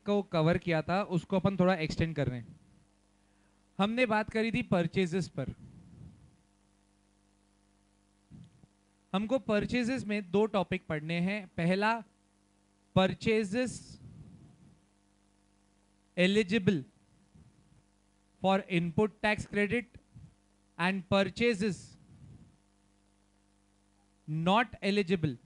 को कवर किया था उसको अपन थोड़ा एक्सटेंड कर रहे हैं। हमने बात करी थी परचेजेस पर। हमको परचेजेस में दो टॉपिक पढ़ने हैं। पहला, purchases eligible for input tax credit and purchases not eligible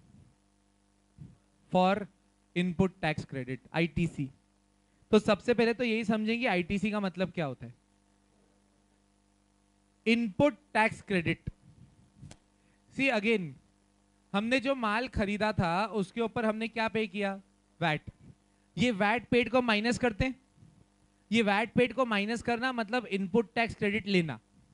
for input tax credit, ITC. तो सबसे पहले तो यही समझेंगे आईटीसी का मतलब क्या होता है। Input tax credit, see again, हमने जो माल खरीदा था उसके ऊपर हमने क्या पे किया, वैट। ये वैट पेड को माइनस करते हैं। ये वैट पेड को माइनस करना मतलब इनपुट टैक्स क्रेडिट लेना।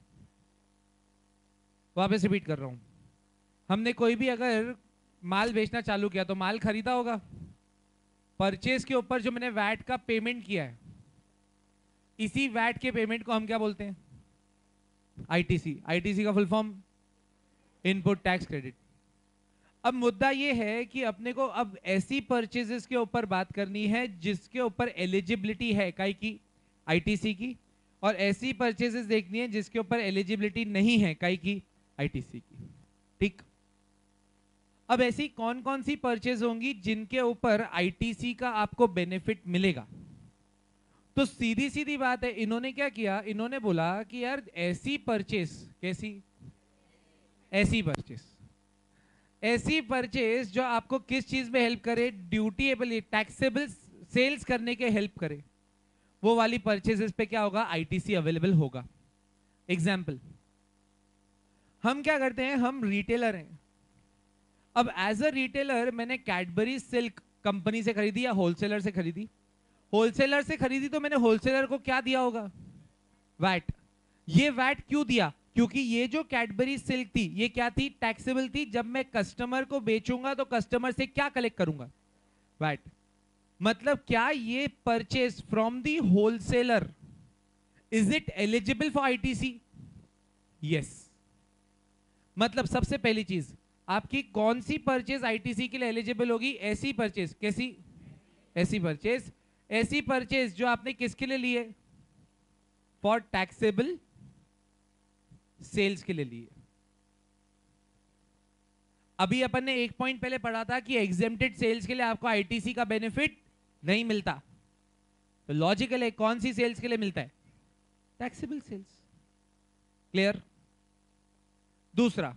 वापस रिपीट कर रहा हूं, हमने कोई भी अगर माल बेचना चालू किया तो माल खरीदा होगा, परचेज के ऊपर जो मैंने वैट का पेमेंट किया है, इसी वैट के पेमेंट को हम क्या बोलते हैं, आईटीसी। आईटीसी का full form input tax credit. अब मुद्दा ये है कि अपने को अब ऐसी परचेजेस के ऊपर बात करनी है जिसके ऊपर एलिजिबिलिटी है काई की, आईटीसी की, और ऐसी परचेजेस देखनी है जिसके ऊपर एलिजिबिलिटी नहीं है काई की, आईटीसी की। ठीक। अब ऐसी कौन कौन सी परचेज होंगी जिनके ऊपर आईटीसी का आपको बेनिफिट मिलेगा। तो सीधी सीधी बात है, इन्होंने क्या किया, इन्होंने बोला कि यार ऐसी परचेज, कैसी, ऐसी परचेज, ऐसी परचेज जो आपको किस चीज में हेल्प करे, ड्यूटीएबल टैक्सेबल सेल्स करने के हेल्प करे, वो वाली परचेजेस पे क्या होगा, आईटीसी अवेलेबल होगा। एग्जाम्पल, हम क्या करते हैं, हम रिटेलर हैं। अब एज अ रिटेलर मैंने कैडबरी सिल्क कंपनी से खरीदी या होलसेलर से खरीदी। होलसेलर से खरीदी तो मैंने होलसेलर को क्या दिया होगा, वैट। ये वैट क्यों दिया, क्योंकि ये जो कैडबरी सिल्क थी ये क्या थी, टैक्सेबल थी। जब मैं कस्टमर को बेचूंगा तो कस्टमर से क्या कलेक्ट करूंगा, वैट। मतलब क्या ये purchase from the wholesaler, is it eligible for ITC, yes. मतलब सबसे पहली चीज, आपकी कौन सी परचेज आईटीसी के लिए एलिजिबल होगी, ऐसी परचेज, कैसी, ऐसी परचेज। ऐसी परचेज जो आपने किसके लिए ली है, फॉर टैक्सेबल सेल्स के लिए ली है। अभी अपन ने एक पॉइंट पहले पढ़ा था कि एग्जेम्प्टेड सेल्स के लिए आपको आईटीसी का बेनिफिट नहीं मिलता। तो लॉजिकल है, कौन सी सेल्स के लिए मिलता है, टैक्सेबल सेल्स। क्लियर। दूसरा,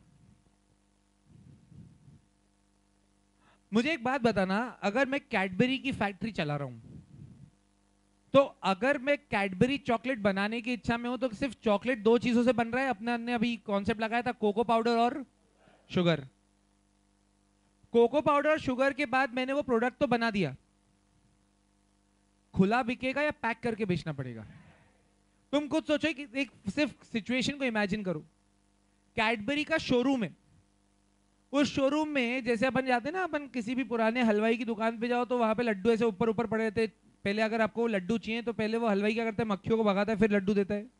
मुझे एक बात बताना, अगर मैं कैडबरी की फैक्ट्री चला रहा हूं, तो अगर मैं कैडबरी चॉकलेट बनाने की इच्छा में हूं तो सिर्फ चॉकलेट दो चीजों से बन रहा है, अपने ने अभी कॉन्सेप्ट लगाया था, कोको पाउडर और शुगर। कोको पाउडर और शुगर के बाद मैंने वो प्रोडक्ट तो बना दिया, खुला बिकेगा या पैक करके बेचना पड़ेगा। तुम खुद सोचो कि एक सिर्फ सिचुएशन को इमेजिन करो, कैडबरी का शोरूम है। उस शोरूम में जैसे अपन जाते हैं ना, अपन किसी भी पुराने हलवाई की दुकान पे जाओ तो वहां पे लड्डू ऐसे ऊपर ऊपर पड़े रहते। पहले अगर आपको लड्डू चाहिए तो पहले वो हलवाई क्या करता है, मक्खियों को भगाता है फिर लड्डू देता है।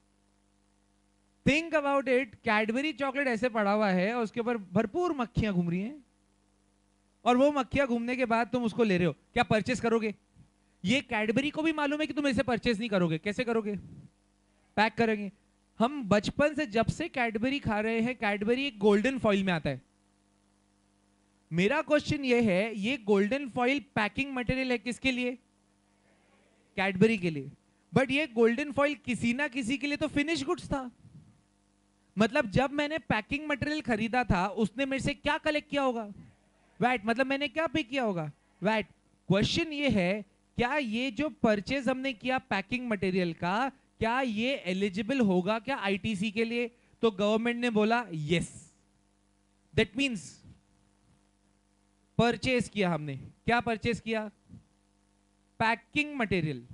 Think about it, Cadbury chocolate ऐसे पड़ा हुआ है और उसके ऊपर भरपूर मक्खियां घूम रही हैं, और वो मक्खियां घूमने के बाद तुम उसको ले रहे हो, क्या परचेस करोगे। ये कैडबरी को भी मालूम है कि तुम इसे परचेस नहीं करोगे, कैसे करोगे, पैक करेंगे। हम बचपन से जब से कैडबरी खा रहे हैं, कैडबरी एक गोल्डन फॉइल में आता है। मेरा क्वेश्चन ये है, ये गोल्डन फॉइल पैकिंग मटेरियल है किसके लिए, कैडबरी के लिए। बट ये गोल्डन फॉइल किसी ना किसी के लिए तो फिनिश गुड्स था। मतलब जब मैंने पैकिंग मटेरियल खरीदा था उसने मेरे से क्या कलेक्ट किया होगा, वैट। मतलब मैंने क्या पे किया होगा, वैट। क्वेश्चन ये है, क्या ये जो परचेज हमने किया पैकिंग मटेरियल का, क्या ये एलिजिबल होगा क्या आईटीसी के लिए। तो गवर्नमेंट ने बोला यस। दैट मींस परचेज किया हमने, क्या परचेज किया, पैकिंग मटेरियल,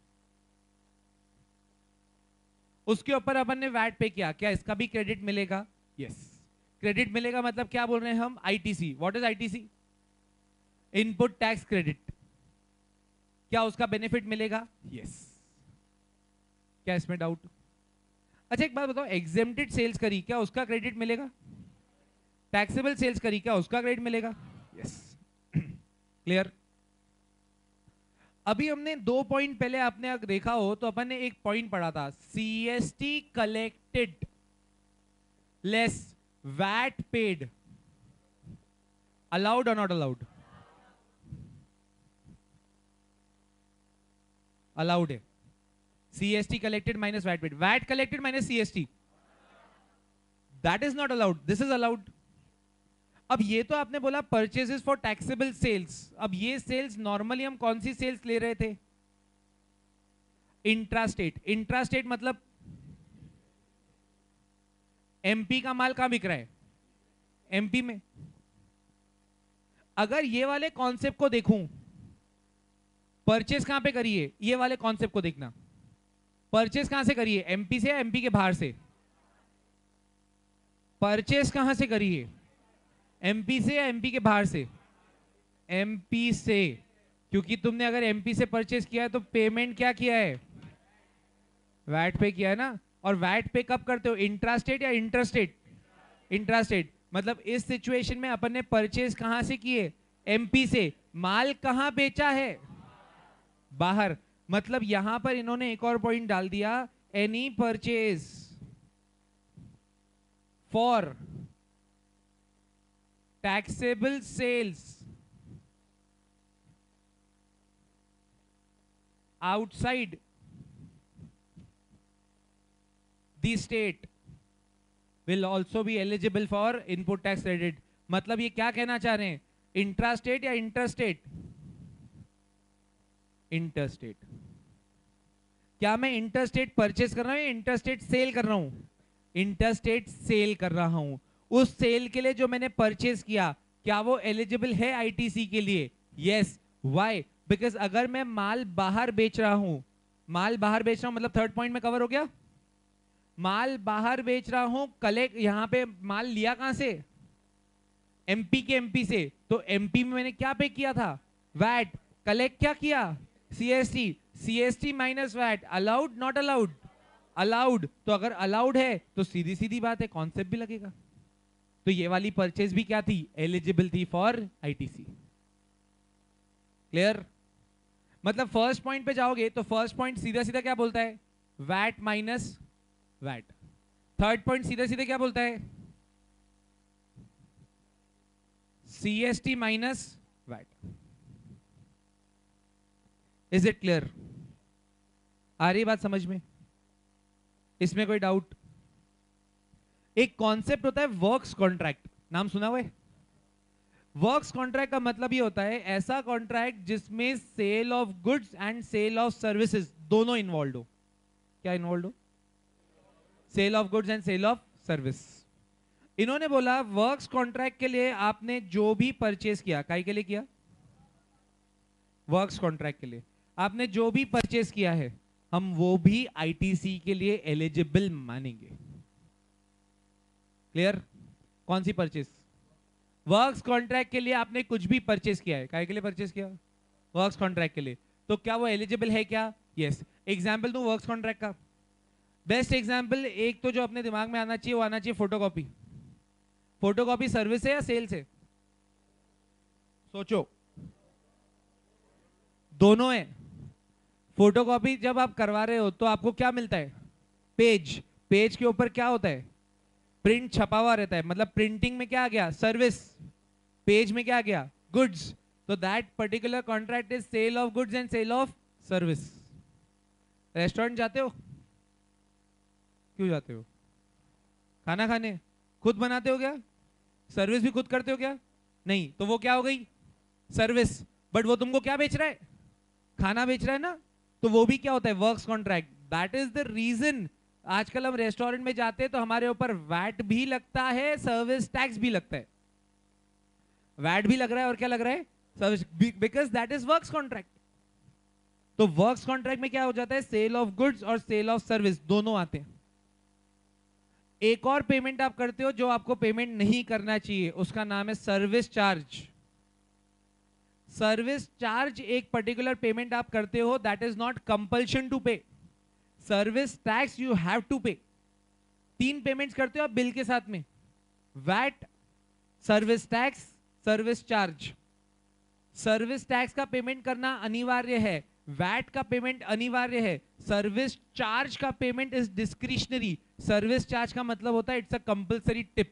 उसके ऊपर अपन ने वैट पे किया, क्या इसका भी क्रेडिट मिलेगा, यस। क्रेडिट मिलेगा मतलब क्या बोल रहे हैं हम, ITC. What is ITC, input tax credit. क्या उसका बेनिफिट मिलेगा, यस। क्या इसमें डाउट। अच्छा एक बात बताओ, एग्जेम्प्टेड सेल्स करी, क्या उसका क्रेडिट मिलेगा, टैक्सेबल सेल्स करी, क्या उसका क्रेडिट मिलेगा, यस। क्लियर। अभी हमने 2 पॉइंट पहले आपने अगर देखा हो तो अपन ने एक पॉइंट पढ़ा था, CST collected less VAT paid, allowed और नॉट अलाउड? अलाउड है। CST collected minus VAT paid, VAT collected minus CST, that is not allowed, this is allowed. अब ये तो आपने बोला परचेजेस फॉर टैक्सेबल सेल्स, अब ये सेल्स नॉर्मली हम कौन सी सेल्स ले रहे थे? इंट्रास्टेट। इंट्रास्टेट मतलब एमपी का माल कहां बिक रहा है? एमपी में। अगर ये वाले कॉन्सेप्ट को देखूं, परचेज कहां पे करिए, ये वाले कॉन्सेप्ट को देखना, परचेज कहां से करिए? एमपी से या एमपी के बाहर से? परचेज कहां से करिए? एमपी से या एमपी के बाहर से? एमपी से, क्योंकि तुमने अगर एमपी से परचेज किया है तो पेमेंट क्या किया है? वैट पे किया है ना। और वैट पे कब करते हो, इंट्रास्टेट या इंटरस्टेट? इंट्रास्टेट। मतलब इस सिचुएशन में अपन ने परचेज कहां से किए? एमपी से। माल कहां बेचा है? बाहर। मतलब यहां पर इन्होंने एक और पॉइंट डाल दिया, any purchase for taxable sales outside the state will also be eligible for input tax credit. मतलब ये क्या कहना चाह रहे हैं, इंट्रास्टेट या इंटरस्टेट? इंटरस्टेट। क्या मैं इंटरस्टेट परचेज कर रहा हूं या इंटरस्टेट सेल कर रहा हूं? इंटरस्टेट सेल कर रहा हूं। उस सेल के लिए जो मैंने परचेज किया, क्या वो एलिजिबल है आईटीसी के लिए? यस। व्हाई? बिकॉज अगर मैं माल बाहर बेच रहा हूं, माल बाहर बेच रहा हूं मतलब थर्ड पॉइंट में कवर हो गया, माल बाहर बेच रहा हूं, कलेक्ट, यहां पे माल लिया कहां से? एमपी के एमपी से। तो एमपी में मैंने क्या पे किया था? वैट। कलेक्ट क्या किया? CST. CST minus VAT, allowed not allowed? Allowed. तो अगर अलाउड है तो सीधी सीधी बात है, कॉन्सेप्ट भी लगेगा। तो ये वाली परचेज भी क्या थी? एलिजिबल थी फॉर आईटीसी। क्लियर? मतलब फर्स्ट पॉइंट पे जाओगे तो फर्स्ट पॉइंट सीधा सीधा क्या बोलता है? VAT minus VAT. Third point सीधे सीधे क्या बोलता है? CST minus VAT. Is it clear? आ रही बात समझ में? इसमें कोई डाउट? एक कॉन्सेप्ट होता है वर्क्स कॉन्ट्रैक्ट, नाम सुना हुआ है? वर्क्स कॉन्ट्रैक्ट का मतलब ये होता है ऐसा कॉन्ट्रैक्ट जिसमें sale of goods and sale of services दोनों इन्वॉल्व हो। क्या इन्वॉल्व हो? Sale of goods and sale of service. इन्होंने बोला वर्क्स कॉन्ट्रैक्ट के लिए आपने जो भी परचेज किया, काहे के लिए किया? वर्क्स कॉन्ट्रैक्ट के लिए आपने जो भी परचेज किया है, हम वो भी आईटीसी के लिए एलिजिबल मानेंगे। क्लियर? कौन सी परचेज? वर्क्स कॉन्ट्रैक्ट के लिए आपने कुछ भी परचेज किया है, काहे के लिए परचेज किया? वर्क्स कॉन्ट्रैक्ट के लिए। तो क्या वो एलिजिबल है क्या? यस। एग्जाम्पल दूं वर्क्स कॉन्ट्रैक्ट का? बेस्ट एग्जाम्पल एक तो जो अपने दिमाग में आना चाहिए वो आना चाहिए फोटोकॉपी। फोटोकॉपी सर्विस है या सेल्स है? सोचो। दोनों है। फोटोकॉपी जब आप करवा रहे हो तो आपको क्या मिलता है? पेज। पेज के ऊपर क्या होता है? प्रिंट छपा हुआ रहता है। मतलब प्रिंटिंग में क्या आ गया? सर्विस। पेज में क्या आ गया? गुड्स। तो that particular contract is sale of goods and sale of service. Restaurant जाते हो? क्यों जाते हो? खाना खाने? खुद बनाते हो क्या? सर्विस भी खुद करते हो क्या? नहीं। तो वो क्या हो गई? सर्विस। बट वो तुमको क्या बेच रहा है? खाना बेच रहा है ना। तो वो भी क्या होता है? Works contract. That is the reason आजकल हम रेस्टोरेंट में जाते हैं तो हमारे ऊपर वैट भी लगता है, सर्विस टैक्स भी लगता है। वैट भी लग रहा है और क्या लग रहा है? Service, because that is works contract. तो वर्क्स कॉन्ट्रैक्ट में क्या हो जाता है? सेल ऑफ गुड्स और सेल ऑफ सर्विस दोनों आते हैं। एक और पेमेंट आप करते हो जो आपको पेमेंट नहीं करना चाहिए, उसका नाम है सर्विस चार्ज। सर्विस चार्ज एक पर्टिकुलर पेमेंट आप करते हो, that is not compulsion to pay. Service tax you have to pay. 3 payments करते हो आप बिल के साथ में, VAT, service tax, service charge. Service tax का पेमेंट करना अनिवार्य है। वैट का पेमेंट अनिवार्य है, सर्विस चार्ज का payment is discretionary. Service charge का मतलब होता है इट्स अ कंपलसरी टिप।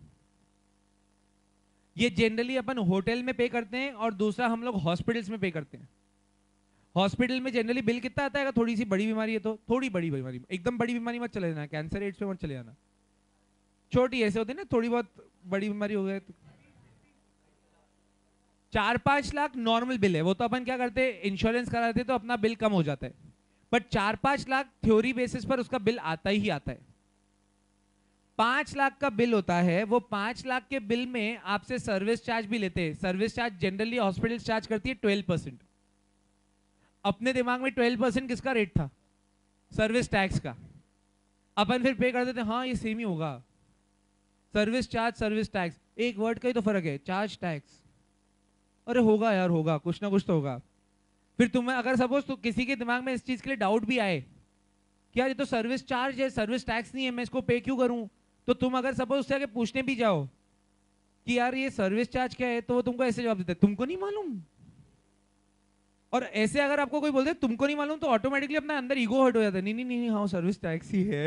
ये जनरली अपन होटल में पे करते हैं और दूसरा हम लोग हॉस्पिटल्स में पे करते हैं। हॉस्पिटल में जनरली बिल कितना आता है? अगर थोड़ी सी बड़ी बीमारी है तो, थोड़ी बड़ी बीमारी, एकदम बड़ी बीमारी मत चले जाना, कैंसर एड्स पे मत चले जाना, छोटी ऐसे होती है ना, थोड़ी बहुत बड़ी बीमारी हो गई तो 4-5 लाख नॉर्मल बिल है। वो तो अपन क्या करते हैं, इंश्योरेंस कराते हैं तो अपना बिल कम हो जाता है। बट 4-5 लाख थ्योरी बेसिस पर उसका बिल आता ही आता है। 5 लाख का बिल होता है, वो 5 लाख के बिल में आपसे सर्विस चार्ज भी लेते हैं। Service charge generally hospital charge करती है 12%। अपने दिमाग में 12% किसका रेट था? सर्विस टैक्स का। अपन फिर पे कर देते, हाँ ये सेम ही होगा, सर्विस चार्ज सर्विस टैक्स, एक वर्ड का ही तो फर्क है, चार्ज टैक्स। अरे होगा यार, होगा, कुछ ना कुछ तो होगा। फिर तुम्हें अगर सपोज तो किसी के दिमाग में इस चीज के लिए डाउट भी आए कि यार ये तो सर्विस चार्ज है, सर्विस टैक्स नहीं है, मैं इसको पे क्यों करूं, तो तुम अगर सपोज उससे आगे पूछने भी जाओ कि यार ये सर्विस चार्ज क्या है, तो वो तुमको ऐसे जवाब देते हैं, तुमको नहीं मालूम। और ऐसे अगर आपको कोई बोलते तुमको नहीं मालूम, तो ऑटोमेटिकली अपना अंदर ईगो हर्ट हो जाता है, नहीं नहीं नहीं, हाँ सर्विस टैक्स ही है।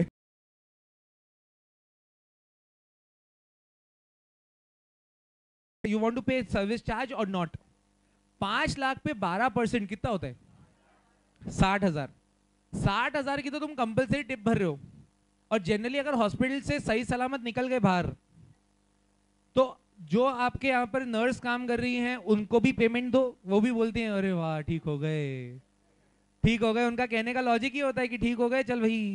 You want to pay service charge और नॉट। 5 लाख पे 12% कितना होता है? 60,000। 60,000 की तो तुम कंपलसरी टिप भर रहे हो। और जनरली अगर हॉस्पिटल से सही सलामत निकल गए बाहर, तो जो आपके यहाँ पर नर्स काम कर रही हैं उनको भी पेमेंट दो, वो भी बोलती हैं अरे वाह ठीक हो गए, ठीक हो गए। उनका कहने का लॉजिक ही होता है कि ठीक हो गए, चल भाई।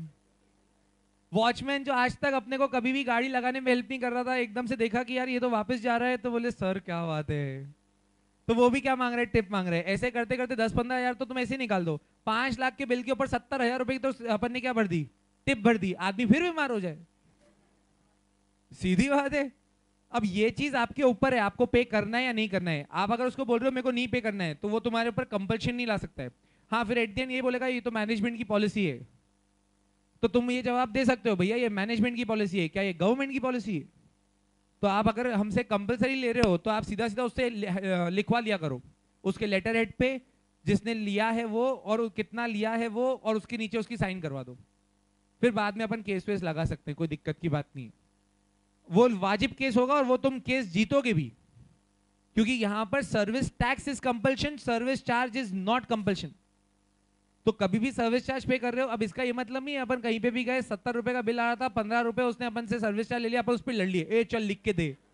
वॉचमैन जो आज तक अपने को कभी भी गाड़ी लगाने में हेल्प नहीं कर रहा था, एकदम से देखा कि यार ये तो वापस जा रहा है, तो बोले सर क्या बात है, तो वो भी क्या मांग रहे हैं? टिप मांग रहे हैं। ऐसे करते करते 10-15 हजार तो तुम ऐसे ही निकाल दो। 5 लाख के बिल के ऊपर 70,000 रुपए की तो अपन ने क्या भर दी? टिप भर दी। आदमी फिर बीमार हो जाए, सीधी बात है। अब ये चीज आपके ऊपर है, आपको पे करना है या नहीं करना है। आप अगर उसको बोल रहे हो मेरे को नहीं पे करना है, तो वो तुम्हारे ऊपर कंपल्शन नहीं ला सकता है। हाँ, फिर एट द एंड ये बोलेगा ये तो मैनेजमेंट की पॉलिसी है, तो तुम ये जवाब दे सकते हो, भैया ये मैनेजमेंट की पॉलिसी है, क्या ये गवर्नमेंट की पॉलिसी है? तो आप अगर हमसे कंपलसरी ले रहे हो तो आप सीधा सीधा उससे लिखवा लिया करो, उसके लेटर हेड पे जिसने लिया है वो और कितना लिया है वो, और उसके नीचे उसकी साइन करवा दो। फिर बाद में अपन केस वेस लगा सकते हैं, कोई दिक्कत की बात नहीं है। वो वाजिब केस होगा और वो तुम केस जीतोगे भी, क्योंकि यहां पर service tax is compulsion, service charge is not compulsion. तो कभी भी सर्विस चार्ज पे कर रहे हो। अब इसका ये मतलब नहीं है अपन कहीं पे भी गए, 70 रुपए का बिल आ रहा था, 15 रुपए उसने अपन से सर्विस चार्ज ले लिया, अपन उस पर लड़ लिए, ए चल लिख के दे।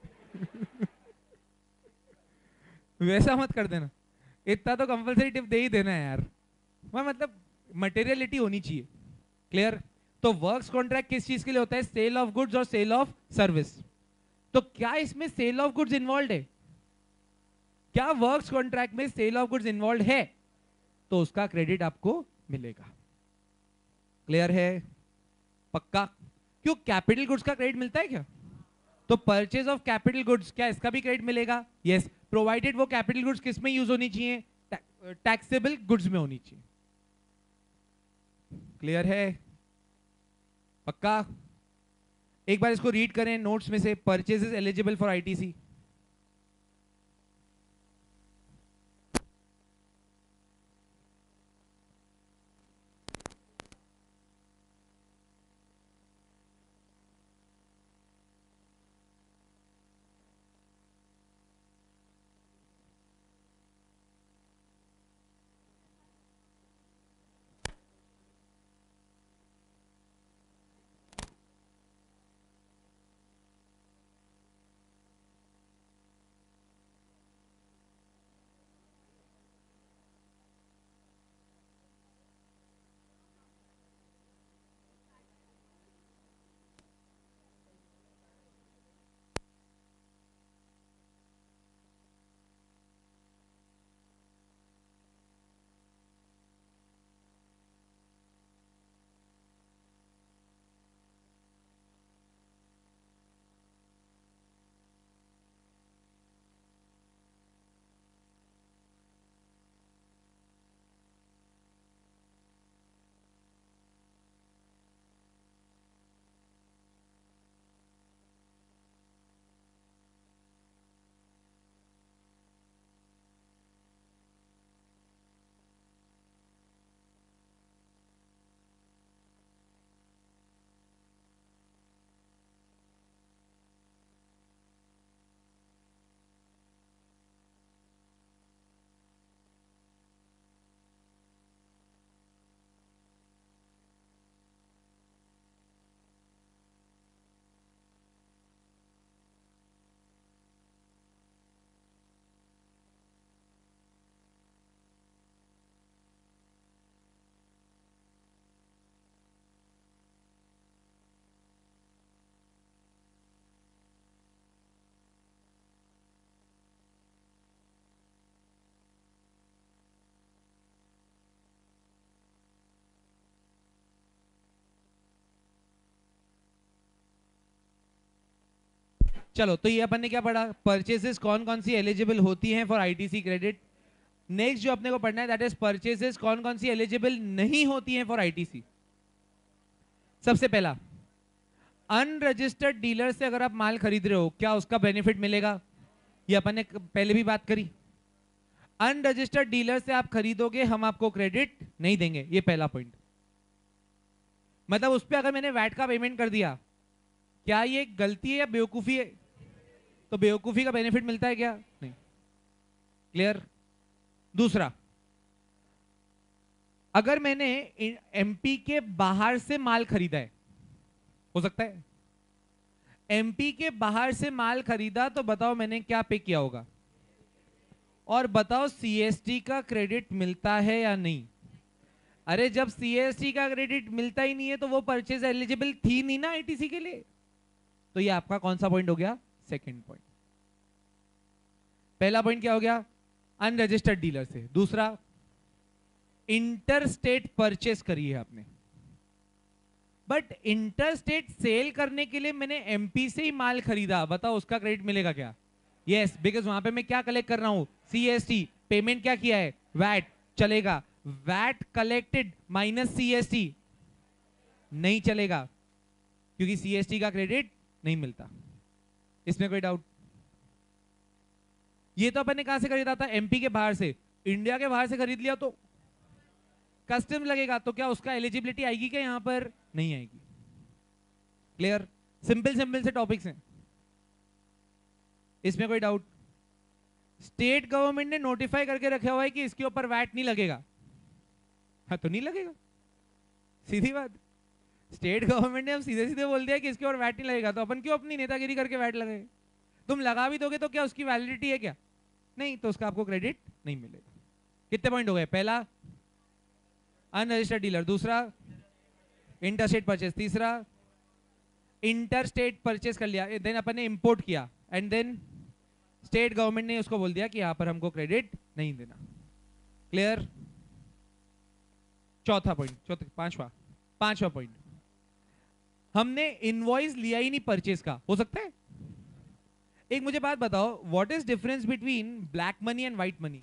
वैसा मत कर देना, इतना तो कंपलसरी टिप दे ही देना है यार। वह मतलब मटेरियलिटी होनी चाहिए। क्लियर? तो वर्क्स कॉन्ट्रैक्ट किस चीज के लिए होता है? सेल ऑफ गुड्स और सेल ऑफ सर्विस। तो क्या इसमें सेल ऑफ गुड्स इन्वॉल्व है? क्या वर्क्स कॉन्ट्रैक्ट में सेल ऑफ गुड्स इन्वॉल्व है? तो उसका क्रेडिट आपको मिलेगा। क्लियर है? पक्का? क्यों, कैपिटल गुड्स का क्रेडिट मिलता है क्या? तो परचेज ऑफ कैपिटल गुड्स, क्या इसका भी क्रेडिट मिलेगा? यस, प्रोवाइडेड वो कैपिटल गुड्स किस में यूज होनी चाहिए? टैक्सेबल गुड्स में होनी चाहिए। क्लियर है? पक्का? एक बार इसको रीड करें नोट्स में से, परचेजेस एलिजिबल फॉर आईटीसी। चलो, तो ये अपन ने क्या पढ़ा, परचेसेस कौन कौन सी एलिजिबल होती हैं फॉर आईटीसी क्रेडिट। नेक्स्ट जो अपने को पढ़ना है दैट इज परचेसेस कौन कौन सी एलिजिबल नहीं होती हैं फॉर आईटीसी। सबसे पहला, अनरजिस्टर्ड डीलर से अगर आप माल खरीद रहे हो, क्या उसका बेनिफिट मिलेगा? ये अपन ने पहले भी बात करी। अनरजिस्टर्ड डीलर से आप खरीदोगे, हम आपको क्रेडिट नहीं देंगे, ये पहला पॉइंट। मतलब उस पर अगर मैंने वैट का पेमेंट कर दिया, क्या ये गलती है या बेवकूफी है? तो बेवकूफी का बेनिफिट मिलता है क्या? नहीं। क्लियर। दूसरा, अगर मैंने एमपी के बाहर से माल खरीदा है, हो सकता है एमपी के बाहर से माल खरीदा, तो बताओ मैंने क्या पे किया होगा, और बताओ सीएसटी का क्रेडिट मिलता है या नहीं? अरे जब सीएसटी का क्रेडिट मिलता ही नहीं है तो वो परचेज एलिजिबल थी नहीं ना आईटीसी के लिए। तो ये आपका कौन सा पॉइंट हो गया? Second point. पहला पॉइंट क्या हो गया? अनरजिस्टर्ड डीलर से। दूसरा, इंटर स्टेट परचेस करी है आपने, बट इंटर स्टेट सेल करने के लिए मैंने एमपी से ही माल खरीदा, बताओ उसका क्रेडिट मिलेगा क्या? यस, बिकॉज वहां पे मैं क्या कलेक्ट कर रहा हूं? सीएसटी। पेमेंट क्या किया है? वैट। चलेगा। वैट कलेक्टेड माइनस सीएसटी नहीं चलेगा, क्योंकि सीएसटी का क्रेडिट नहीं मिलता। इसमें कोई डाउट? ये तो अपन ने कहां से खरीदा था? एमपी के बाहर से। इंडिया के बाहर से खरीद लिया तो कस्टम लगेगा, तो क्या उसका एलिजिबिलिटी आएगी क्या? यहां पर नहीं आएगी। क्लियर। सिंपल सिंपल से टॉपिक्स हैं, इसमें कोई डाउट? स्टेट गवर्नमेंट ने नोटिफाई करके रखा हुआ है कि इसके ऊपर वैट नहीं लगेगा। हाँ, तो नहीं लगेगा, सीधी बात। स्टेट गवर्नमेंट ने हम सीधे सीधे बोल दिया कि इसके ऊपर वैट नहीं लगेगा, तो अपन क्यों अपनी नेतागिरी करके वैट लगाए? तुम लगा भी दोगे तो क्या उसकी वैलिडिटी है क्या? नहीं, तो उसका आपको क्रेडिट नहीं मिलेगा। कितने पॉइंट हो गए? पहला, अनरजिस्टर्ड डीलर। दूसरा, इंटरस्टेट परचेस। तीसरा, इंटरस्टेट परचेस कर लिया, देन अपन ने इंपोर्ट किया, एंड देन स्टेट गवर्नमेंट ने उसको बोल दिया कि यहां पर हमको क्रेडिट नहीं देना। क्लियर। चौथा पॉइंट, पांचवा पॉइंट, हमने इनवॉइस लिया ही नहीं परचेस का। हो सकता है? एक मुझे बात बताओ, what is difference between black money and white money?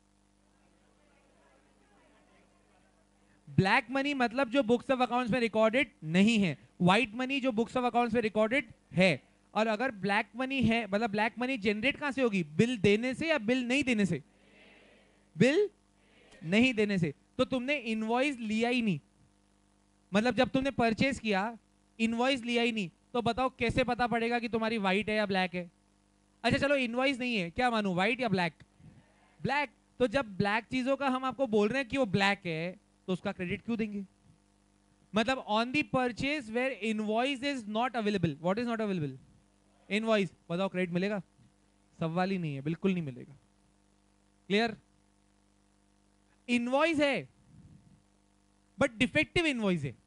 Black money मतलब जो बुक्स ऑफ अकाउंट्स में रिकॉर्डेड नहीं है, व्हाइट मनी जो बुक्स ऑफ अकाउंट्स में रिकॉर्डेड है। और अगर ब्लैक मनी है, मतलब ब्लैक मनी जनरेट कहां से होगी? बिल देने से या बिल नहीं देने से? बिल नहीं देने से। तो तुमने इनवॉइस लिया ही नहीं, मतलब जब तुमने परचेस किया इनवॉइस लिया ही नहीं, तो बताओ कैसे पता पड़ेगा कि तुम्हारी व्हाइट है या ब्लैक है? अच्छा चलो, इनवॉइस नहीं है, क्या मानूं, व्हाइट या ब्लैक? ब्लैक। तो जब ब्लैक चीजों का हम आपको बोल रहे हैं कि वो ब्लैक है, तो उसका क्रेडिट क्यों देंगे? मतलब on the purchase where invoice is not available. What is not available? Invoice. बताओ क्रेडिट मिलेगा? सवाल ही नहीं है, बिल्कुल नहीं मिलेगा। क्लियर। इनवॉइस है बट डिफेक्टिव इनवॉइस है।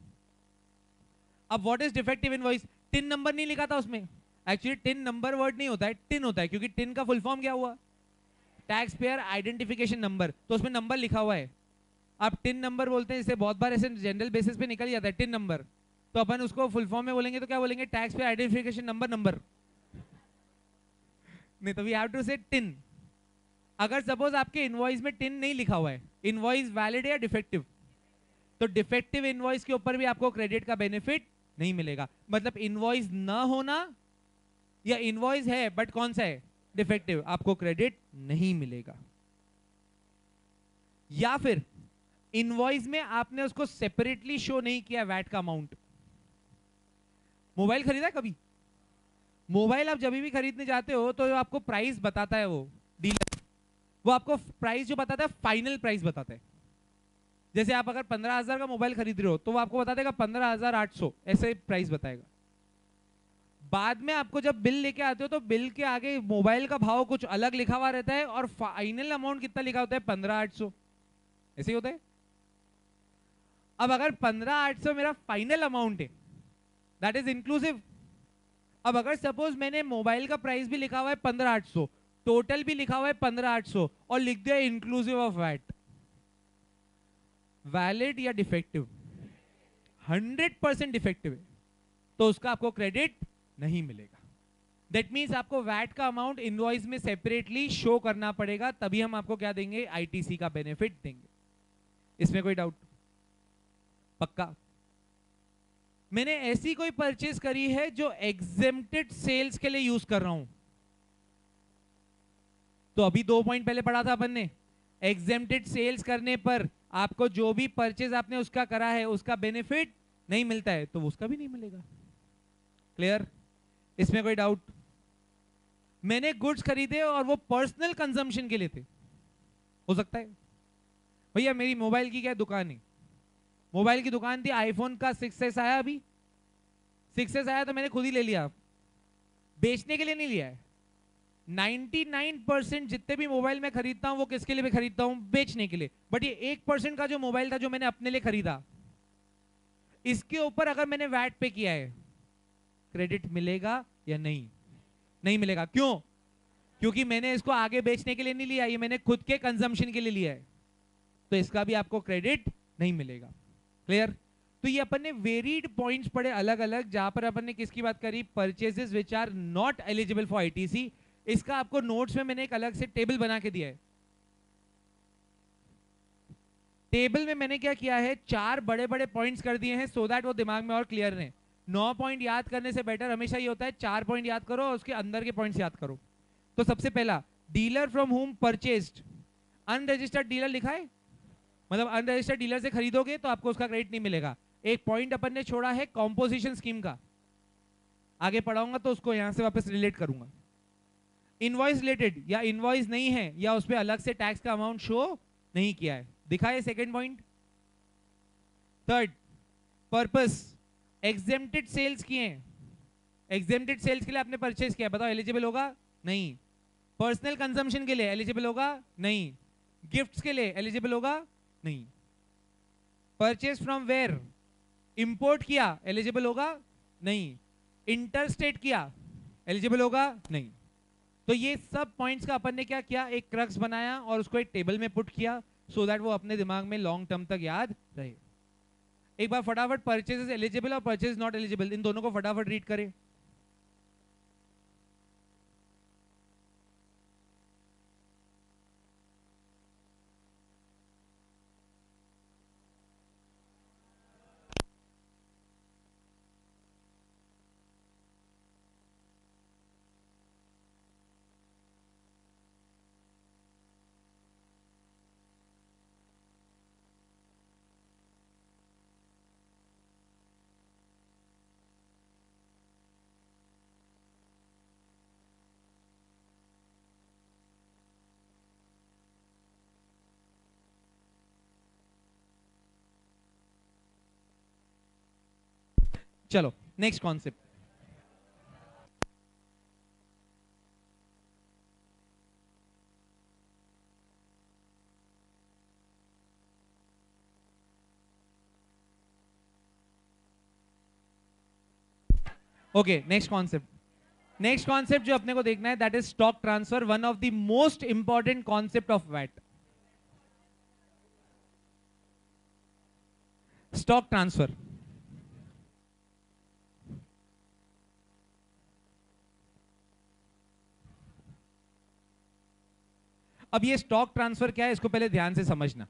अब what is defective invoice? TIN number नहीं लिखा था उसमें। एक्चुअली टिन नंबर वर्ड नहीं होता है, टिन होता है, क्योंकि टिन का फुल फॉर्म क्या हुआ? Tax payer identification number. तो उसमें नंबर लिखा हुआ है। आप टिन नंबर बोलते हैं, जैसे बहुत बार ऐसे जनरल बेसिस पे निकल जाता है टिन नंबर, तो अपन उसको फुल फॉर्म में बोलेंगे तो क्या बोलेंगे? Tax payer identification number. नहीं, तो we have to say TIN. अगर सपोज आपके इनवॉइस में टिन नहीं लिखा हुआ है, इनवॉइस वैलिड है या डिफेक्टिव? तो डिफेक्टिव इनवॉइस के ऊपर भी आपको क्रेडिट का बेनिफिट नहीं मिलेगा। मतलब इनवॉइस ना होना या इनवॉइस है बट कौन सा है? डिफेक्टिव, आपको क्रेडिट नहीं मिलेगा। या फिर इनवॉइस में आपने उसको सेपरेटली शो नहीं किया वैट का अमाउंट। मोबाइल खरीदा कभी? मोबाइल आप जब भी खरीदने जाते हो तो आपको प्राइस बताता है वो डीलर, वो आपको प्राइस जो बताता है फाइनल प्राइस बताता है। जैसे आप अगर 15,000 का मोबाइल खरीद रहे हो तो वो आपको बता देगा 15,800, ऐसे प्राइस बताएगा। बाद में आपको जब बिल लेके आते हो तो बिल के आगे मोबाइल का भाव कुछ अलग लिखा हुआ रहता है और फाइनल अमाउंट कितना लिखा होता है? 15,800। ऐसे ही होता है। अब अगर 15,800 मेरा फाइनल अमाउंट है, दैट इज इंक्लूसिव। अब अगर सपोज मैंने मोबाइल का प्राइस भी लिखा हुआ है 15,800, टोटल भी लिखा हुआ है 15,800 और लिख दिया इंक्लूसिव ऑफ वैट, वैलिड या डिफेक्टिव? 100% डिफेक्टिव है, तो उसका आपको क्रेडिट नहीं मिलेगा। दैट मीन्स आपको वैट का अमाउंट इनवॉइस में सेपरेटली शो करना पड़ेगा, तभी हम आपको क्या देंगे, आईटीसी का बेनिफिट देंगे। इसमें कोई डाउट? पक्का? मैंने ऐसी कोई परचेज करी है जो एग्जेम्प्टेड सेल्स के लिए यूज कर रहा हूं, तो अभी 2 पॉइंट पहले पढ़ा था अपन ने, एग्जेम्प्टेड सेल्स करने पर आपको जो भी परचेज आपने उसका करा है उसका बेनिफिट नहीं मिलता है, तो उसका भी नहीं मिलेगा। क्लियर? इसमें कोई डाउट? मैंने गुड्स खरीदे और वो पर्सनल कंजम्पशन के लिए थे, हो सकता है भैया मेरी मोबाइल की क्या दुकान है, मोबाइल की दुकान थी, आईफोन का 6s आया, अभी 6s आया तो मैंने खुद ही ले लिया, बेचने के लिए नहीं लिया है। 99% जितने भी मोबाइल मैं खरीदता हूं वो किसके लिए मैं खरीदता हूं, बेचने के लिए। बट ये 1% का जो मोबाइल था जो मैंने अपने लिए खरीदा, इसके ऊपर अगर मैंने वैट पे किया है, क्रेडिट मिलेगा या नहीं? नहीं मिलेगा। क्यों? क्योंकि मैंने इसको आगे बेचने के लिए नहीं लिया, ये मैंने खुद के कंजम्पशन के लिए लिया है, तो इसका भी आपको क्रेडिट नहीं मिलेगा। क्लियर? तो ये अपन ने वेरीड पॉइंट्स पढ़े अलग अलग, जहां पर अपन ने किसकी बात करी, purchases which are not eligible for ITC. इसका आपको नोट्स में मैंने एक अलग से टेबल बना के दिया है। टेबल में मैंने क्या किया है, 4 बड़े बड़े पॉइंट्स कर दिए हैं, सो दैट वो दिमाग में और क्लियर रहे। 9 पॉइंट याद करने से बेटर हमेशा ये होता है 4 पॉइंट याद करो और उसके अंदर के पॉइंट्स याद करो। तो सबसे पहला, dealer from home purchased, unregistered dealer लिखा है, मतलब अनरजिस्टर्ड डीलर से खरीदोगे तो आपको उसका क्रेडिट नहीं मिलेगा। एक पॉइंट अपन ने छोड़ा है कॉम्पोजिशन स्कीम का, आगे पढ़ाऊंगा तो उसको यहां से वापस रिलेट करूंगा। इनवॉइस रिलेटेड, या इनवॉइस नहीं है या उस पर अलग से टैक्स का अमाउंट शो नहीं किया है, दिखा है second point. Third, purpose, exempted sales किए हैं, एग्जेम्प्टेड सेल्स के लिए आपने परचेज किया, बताओ एलिजिबल होगा? नहीं। पर्सनल कंजम्पशन के लिए एलिजिबल होगा? नहीं। गिफ्ट्स के लिए एलिजिबल होगा? नहीं। परचेज फ्रॉम वेयर, इंपोर्ट किया, एलिजिबल होगा? नहीं। इंटरस्टेट किया, एलिजिबल होगा? नहीं। तो ये सब पॉइंट्स का अपन ने क्या किया, एक क्रक्स बनाया और उसको एक टेबल में पुट किया, सो दैट वो अपने दिमाग में लॉन्ग टर्म तक याद रहे। एक बार फटाफट परचेज एलिजिबल और परचेज नॉट एलिजिबल, इन दोनों को फटाफट रीड करें। चलो next concept. Okay, next concept. Next concept जो अपने को देखना है, that is stock transfer, one of the most important concept of VAT. Stock transfer, अब ये स्टॉक ट्रांसफर क्या है इसको पहले ध्यान से समझना।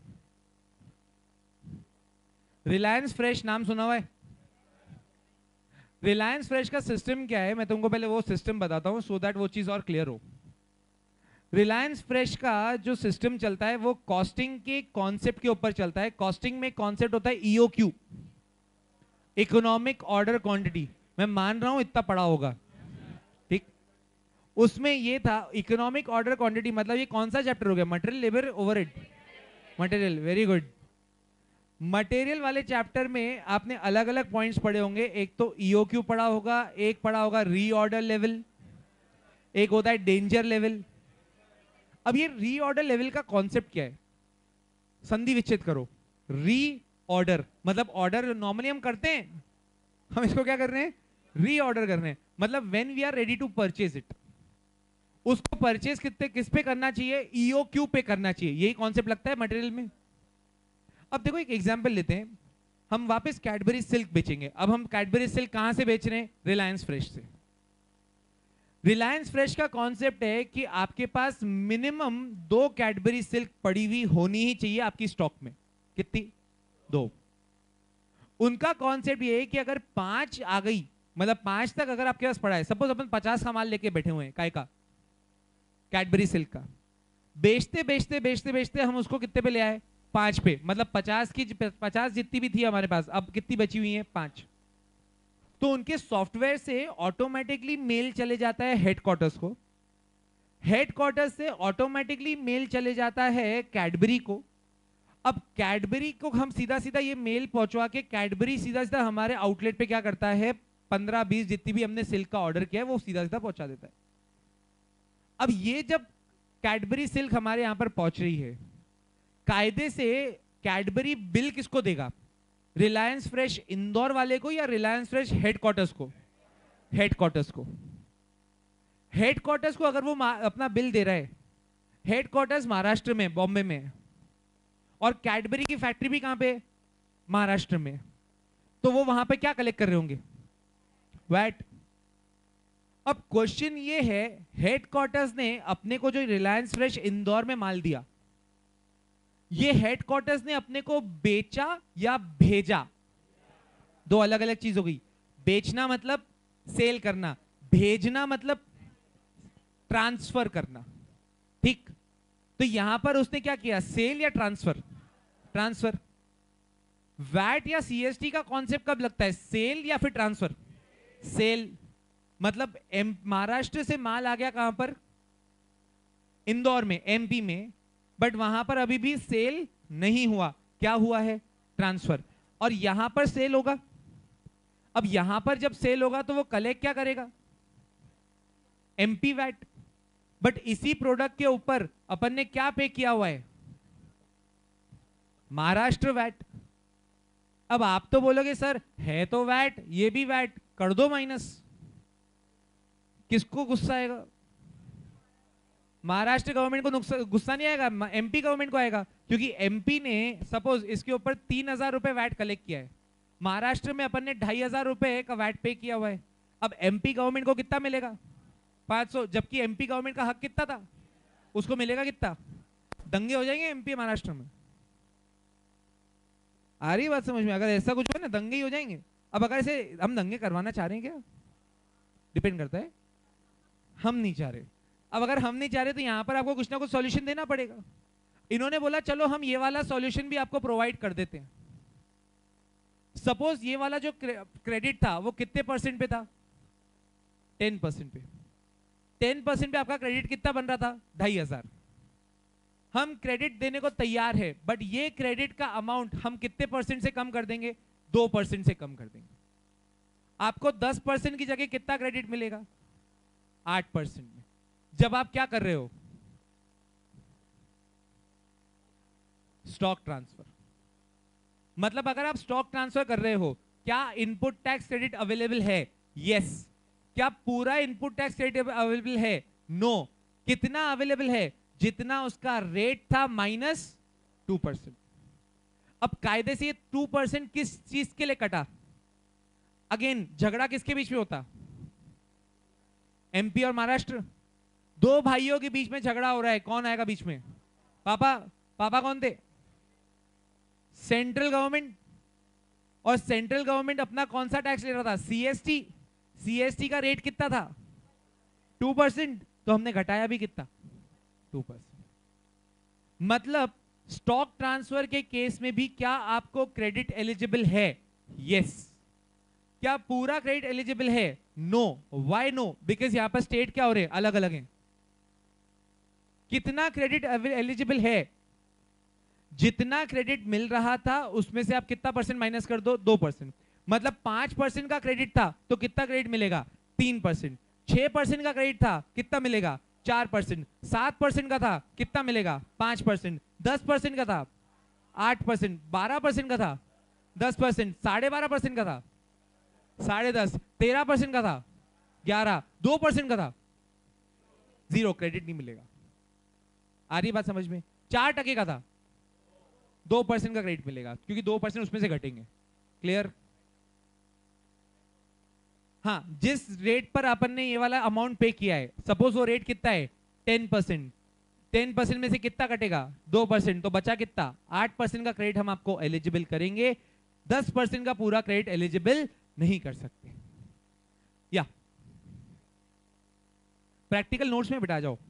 रिलायंस फ्रेश नाम सुना हुआ है? रिलायंस फ्रेश का सिस्टम क्या है, मैं तुमको पहले वो सिस्टम बताता हूं, सो दैट वो चीज और क्लियर हो। रिलायंस फ्रेश का जो सिस्टम चलता है वो कॉस्टिंग के कॉन्सेप्ट के ऊपर चलता है। कॉस्टिंग में कॉन्सेप्ट होता है ईओक्यू, इकोनॉमिक ऑर्डर क्वांटिटी। मैं मान रहा हूं इतना पढ़ा होगा, ठीक? उसमें ये था इकोनॉमिक ऑर्डर क्वांटिटी, मतलब ये कौन सा चैप्टर हो गया, material, labour, overhead, material, very good. Material वाले चैप्टर में आपने अलग अलग पॉइंट्स पढ़े होंगे, एक तो ईओक्यू पढ़ा होगा, एक पढ़ा होगा रीऑर्डर लेवल, एक होता है डेंजर लेवल। अब ये रीऑर्डर लेवल का कॉन्सेप्ट क्या है, संधि विच्छेद करो। रीऑर्डर मतलब ऑर्डर नॉर्मली हम करते हैं, हम इसको क्या कर रहे हैं, रीऑर्डर कर रहे हैं। मतलब when we are ready to purchase it, उसको परचेज किस पे करना चाहिए, ईओक्यू पे करना चाहिए। यही कॉन्सेप्ट लगता है मटेरियल में। अब देखो एक एग्जांपल लेते हैं, हम वापस कैडबरी सिल्क बेचेंगे। अब हम कैडबरी सिल्क कहां से बेच रहे हैं, रिलायंस फ्रेश से। रिलायंस फ्रेश का कॉन्सेप्ट है कि आपके पास मिनिमम 2 कैडबरी सिल्क पड़ी हुई होनी ही चाहिए आपकी स्टॉक में। कितनी? 2। उनका कॉन्सेप्ट ये है कि अगर 5 आ गई, मतलब 5 तक अगर आपके पास पड़ा है, सपोज अपन 50 का माल लेके बैठे हुए हैं, काय का? कैडबरी सिल्क का। बेचते बेचते बेचते बेचते हम उसको कितने पे ले आए? 5 पे। मतलब 50 जितनी भी थी हमारे पास, अब कितनी बची हुई है? 5। तो उनके सॉफ्टवेयर से ऑटोमेटिकली मेल चले जाता है हेडक्वार्टर्स को, हेडक्वार्टर्स से ऑटोमेटिकली मेल चले जाता है कैडबरी को। अब कैडबरी को हम सीधा सीधा ये मेल पहुंचवा के, कैडबरी सीधा सीधा हमारे आउटलेट पे क्या करता है, 15-20 जितनी भी हमने सिल्क का ऑर्डर किया है वो सीधा सीधा पहुंचा देता है। अब ये जब कैडबरी सिल्क हमारे यहां पर पहुंच रही है, कायदे से कैडबरी बिल किसको देगा? रिलायंस फ्रेश इंदौर वाले को या रिलायंस फ्रेश हेडक्वार्टर्स को? हेडक्वार्टर्स को। हेडक्वार्टर्स को अगर वो अपना बिल दे रहा है, हेडक्वार्टर्स महाराष्ट्र में, बॉम्बे में है, और कैडबरी की फैक्ट्री भी कहां पे? महाराष्ट्र में। तो वो वहां पे क्या कलेक्ट कर रहे होंगे? वैट। अब क्वेश्चन ये है, हेडक्वार्टर्स ने अपने को जो रिलायंस फ्रेश इंदौर में माल दिया, ये हेडक्वार्टर्स ने अपने को बेचा या भेजा? दो अलग अलग चीज हो गई। बेचना मतलब सेल करना, भेजना मतलब ट्रांसफर करना। ठीक, तो यहां पर उसने क्या किया? सेल या ट्रांसफर? ट्रांसफर। वैट या सीएसटी का कॉन्सेप्ट कब लगता है? सेल या फिर ट्रांसफर? सेल। मतलब महाराष्ट्र से माल आ गया कहां पर? इंदौर में, एमपी में, बट वहां पर अभी भी सेल नहीं हुआ। क्या हुआ है? ट्रांसफर। और यहां पर सेल होगा। अब यहां पर जब सेल होगा तो वो कलेक्ट क्या करेगा? MP VAT. बट इसी प्रोडक्ट के ऊपर अपन ने क्या पे किया हुआ है? महाराष्ट्र वैट। अब आप तो बोलोगे सर है तो वैट, ये भी वैट, कर दो माइनस। किसको गुस्सा आएगा? महाराष्ट्र गवर्नमेंट को गुस्सा नहीं आएगा, एमपी गवर्नमेंट को आएगा, क्योंकि एमपी ने सपोज इसके ऊपर 3,000 रुपए वैट कलेक्ट किया है, महाराष्ट्र में अपन ने 2,500 रुपए का वैट पे किया हुआ है। अब एमपी गवर्नमेंट को कितना मिलेगा? 500, जबकि एमपी गवर्नमेंट का हक कितना था? उसको मिलेगा कितना? दंगे हो जाएंगे एमपी महाराष्ट्र में। आ रही बात समझ में? अगर ऐसा कुछ हो ना, दंगे ही हो जाएंगे। अब अगर ऐसे हम दंगे करवाना चाह रहे हैं क्या? डिपेंड करता है, हम नहीं चाह रहे। अब अगर हम नहीं चाह रहे तो यहां पर आपको कुछ ना कुछ सॉल्यूशन देना पड़ेगा। इन्होंने बोला चलो हम ये वाला सॉल्यूशन भी आपको प्रोवाइड कर देते हैं। सपोज ये वाला जो क्रेडिट था वो कितने परसेंट पे था? 10% पे। 10% पे आपका क्रेडिट कितना बन रहा था? 2,500। हम क्रेडिट देने को तैयार है, बट ये क्रेडिट का अमाउंट हम कितने परसेंट से कम कर देंगे? 2% से कम कर देंगे। आपको 10% की जगह कितना क्रेडिट मिलेगा? 8% में। जब आप क्या कर रहे हो? Stock transfer. मतलब अगर आप स्टॉक ट्रांसफर कर रहे हो, क्या इनपुट टैक्स क्रेडिट अवेलेबल है? यस। क्या पूरा इनपुट टैक्स क्रेडिट अवेलेबल है? नो। कितना अवेलेबल है? जितना उसका रेट था -2%। अब कायदे से ये 2% किस चीज के लिए कटा? अगेन झगड़ा किसके बीच में होता? एमपी और महाराष्ट्र। दो भाइयों के बीच में झगड़ा हो रहा है, कौन आएगा बीच में? पापा। पापा कौन थे? Central government. और सेंट्रल गवर्नमेंट अपना कौन सा टैक्स ले रहा था? सीएसटी। सीएसटी का रेट कितना था? 2%। तो हमने घटाया भी कितना? 2%। मतलब स्टॉक ट्रांसफर के केस में भी क्या आपको क्रेडिट एलिजिबल है? यस। क्या पूरा क्रेडिट एलिजिबल है? नो। Why no? बिकॉज यहां पर स्टेट क्या हो रहे हैं? अलग अलग हैं। कितना क्रेडिट एलिजिबल है? जितना क्रेडिट मिल रहा था उसमें से आप कितना परसेंट माइनस कर दो? 2%। मतलब 5% का क्रेडिट था तो कितना क्रेडिट मिलेगा? 3%। 6% का क्रेडिट था कितना मिलेगा? 4%। 7% का था कितना मिलेगा? 5%। 10% का था 8%। 12% का था 10%। 12.5% का था 10.5%। 13% का था 11%। 2% का था 0। क्रेडिट नहीं मिलेगा। आ रही बात समझ में? 4% का था 2% का क्रेडिट मिलेगा, क्योंकि 2% उसमें से घटेंगे। क्लियर? हाँ, जिस रेट पर अपन ने ये वाला अमाउंट पे किया है, सपोज वो रेट कितना है 10%, 10% में से कितना कटेगा 2%, तो बचा कितना 8% का क्रेडिट हम आपको एलिजिबल करेंगे, 10% का पूरा क्रेडिट एलिजिबल नहीं कर सकते। या प्रैक्टिकल नोट्स में बिठा जाओ,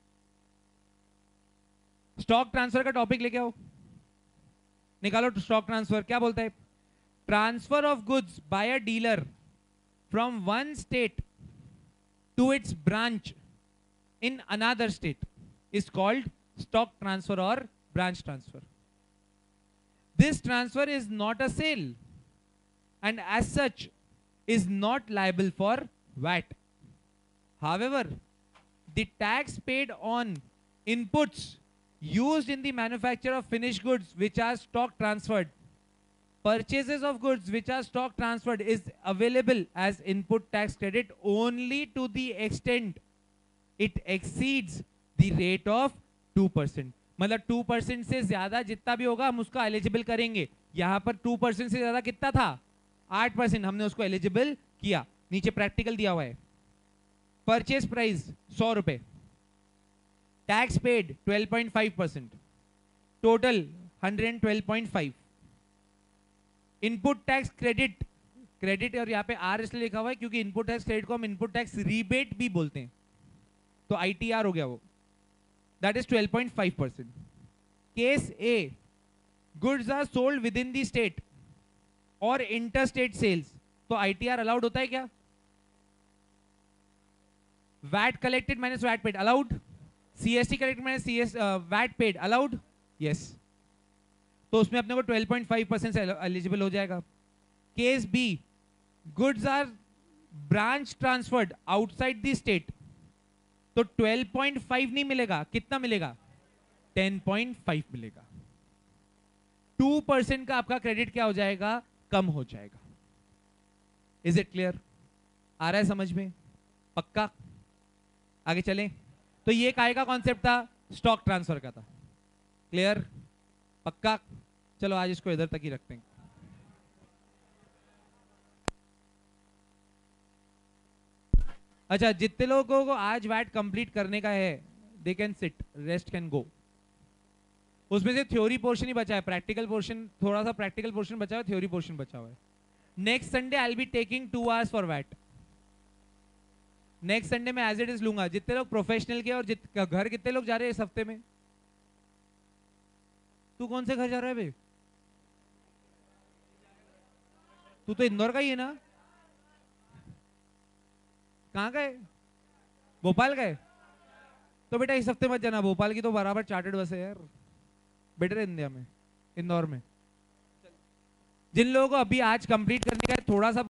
स्टॉक ट्रांसफर का टॉपिक लेके आओ, निकालो स्टॉक ट्रांसफर क्या बोलता है। Transfer of goods by a dealer from one state to its branch in another state is called stock transfer or branch transfer. This transfer is not a sale and as such is not liable for VAT. However, the tax paid on inputs used in the manufacture of finished goods which are stock transferred, purchases of goods which are stock transferred is available as input tax credit only to the extent it exceeds the rate of 2%। मतलब 2% से ज्यादा जितना भी होगा हम उसको eligible करेंगे। यहां पर 2% से ज्यादा कितना था 8%, हमने उसको एलिजिबल किया। नीचे प्रैक्टिकल दिया हुआ है, परचेज प्राइस 100 रुपए, tax paid 12.5%, total 112.5, input tax credit, credit और यहाँ पे आर इसलिए लिखा हुआ है क्योंकि इनपुट टैक्स क्रेडिट को हम इनपुट टैक्स रिबेट भी बोलते हैं, तो आईटीआर हो गया वो, that is 12.5%. Case A, goods are sold within the state or interstate sales, तो ITR allowed होता है क्या? VAT collected minus VAT paid allowed, CST collected minus VAT paid allowed, yes, तो उसमें अपने को 12.5% से एलिजिबल हो जाएगा। Case B, goods are branch transferred outside the state, तो 12.5 नहीं मिलेगा, कितना मिलेगा 10.5 मिलेगा। 2% का आपका क्रेडिट क्या हो जाएगा, कम हो जाएगा। Is it clear? आ रहा है समझ में? पक्का? आगे चलें। तो ये काय का कॉन्सेप्ट था, स्टॉक ट्रांसफर का था। क्लियर? पक्का? चलो आज इसको इधर तक ही रखते हैं। अच्छा, जितने लोगों को आज वैट कंप्लीट करने का है they can sit, rest can go. उसमें से थ्योरी पोर्शन ही बचा है, प्रैक्टिकल पोर्शन, थोड़ा सा प्रैक्टिकल पोर्शन बचा हुआ है, थ्योरी पोर्शन बचा हुआ है। Next Sunday I will be taking 2 hours for VAT. Next Sunday में एज इट इज लूंगा। जितने लोग प्रोफेशनल के और घर कितने लोग जा रहे हैं इस हफ्ते में? तू कौन से घर जा रहा है बे? तू तो इंदौर का ही है ना? कहाँ गए? भोपाल गए? तो बेटा इस हफ्ते मत जाना, भोपाल की तो बराबर चार्टर्ड बस है यार, बेटर है इंडिया में, इंदौर में। जिन लोगों को अभी आज कंप्लीट करने का है थोड़ा सा